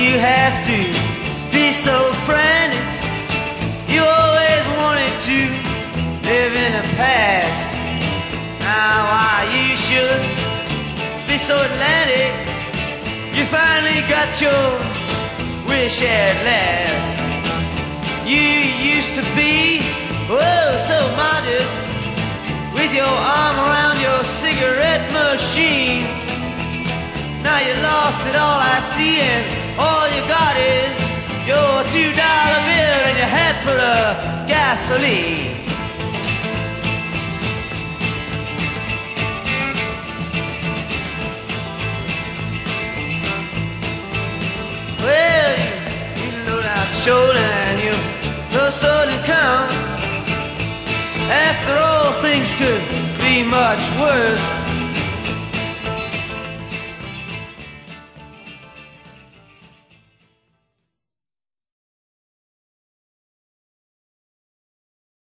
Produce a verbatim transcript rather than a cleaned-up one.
you have to be so frantic? You always wanted to live in the past. Now why you should be so Atlantic? You finally got your wish at last. You used to be, oh, so modest, with your arm around your cigarette machine. Now you lost it all, I see, and all you got is your two dollar bill and your hat full of gasoline. Well, you, you know that's shoulder and you so sudden come. After all, things could be much worse.